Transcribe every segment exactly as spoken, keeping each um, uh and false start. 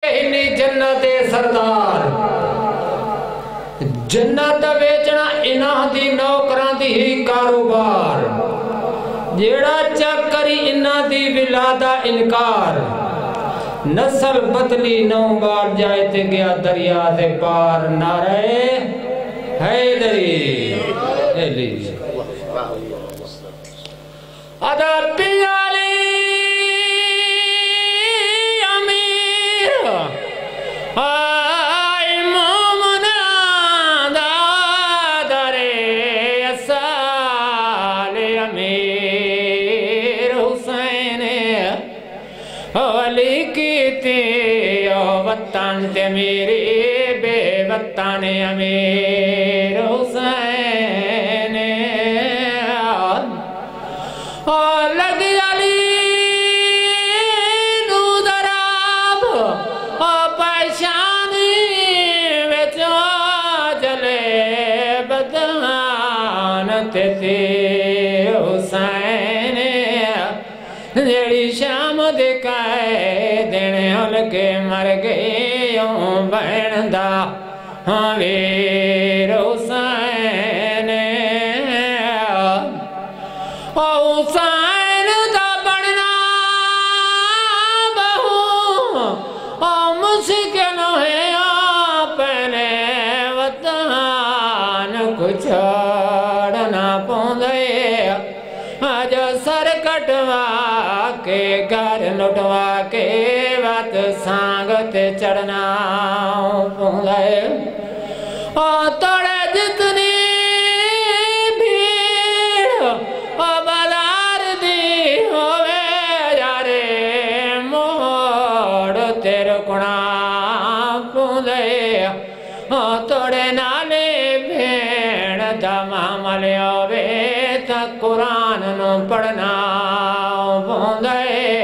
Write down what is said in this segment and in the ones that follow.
हिनी जन्नत सरदार जन्नत बेचना इना दी नौकरां दी ही कारोबार जेड़ा चक करी इना दी विलादा इनकार नस्ल बदली नौ बार जाए ते गया दरिया दे पार नारे हैदरी एली अदा पियाली वतन ते मेरे बेवतन अमीर हुसैन और लगी अली दूदराब और परेशानी विच जले बदन ते हुसैन जेड़ी शाम दे काए देने हल्के मर गए बनदा हाँ वीर हुसैन हुसैन दा बनना बहु मुश्किल है अपने वतन को छोड़ना पौंदे अज सर कटवा के घर लुटवा के बात सांगत चढ़ना तोड़े जितनी भीड़ बाजार दी होवे यारे मोड़ तेरे कुणा पुंदे तोड़े नाले भेड़ दा मामल होवे ता कुरान नु पढ़ना पुंदे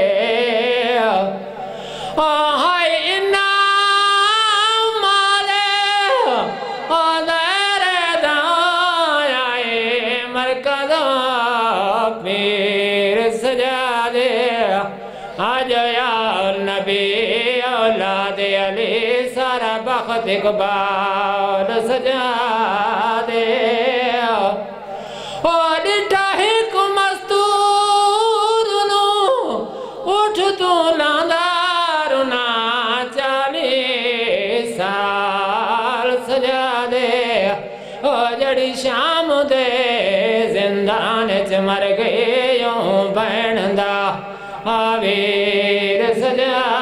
इकबाल सजा दे और डाहे को मस्तूर नो उठ तू लांदार ना चाली साल सजा दे ओ जड़ी शाम दे जिंदान च मर गए यो बहन दा आवीर सजा